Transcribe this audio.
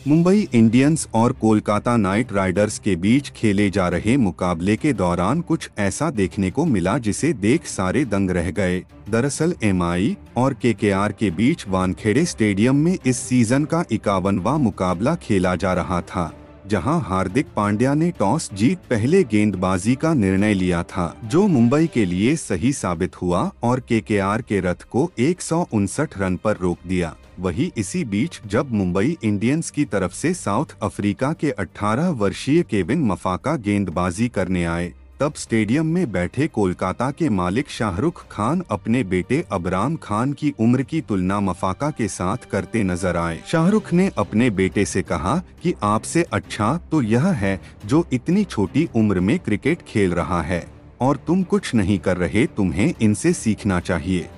Mumbai Indians और Kolkata night Riders के बीच खेले जा रहे मुकाबले के दौरान कुछ ऐसा देखने को मिला जिसे देख सारे दंग रह गए। दरअसल एमआई और केकेआर के बीच वानखेड़े स्टेडियम में इस सीजन का 51वां मुकाबला खेला जा रहा था, जहां हार्दिक पांड्या ने टॉस जीत पहले गेंदबाजी का निर्णय लिया था, जो मुंबई के लिए सही साबित हुआ और केकेआर के रथ को 159 रन पर रोक दिया। वहीं इसी बीच जब मुंबई इंडियंस की तरफ से साउथ अफ्रीका के 18 वर्षीय केविन मफाका गेंदबाजी करने आए, तब स्टेडियम में बैठे कोलकाता के मालिक शाहरुख खान अपने बेटे अबराम खान की उम्र की तुलना मफाका के साथ करते नजर आए। शाहरुख ने अपने बेटे से कहा कि आपसे अच्छा तो यह है जो इतनी छोटी उम्र में क्रिकेट खेल रहा है और तुम कुछ नहीं कर रहे, तुम्हें इनसे सीखना चाहिए।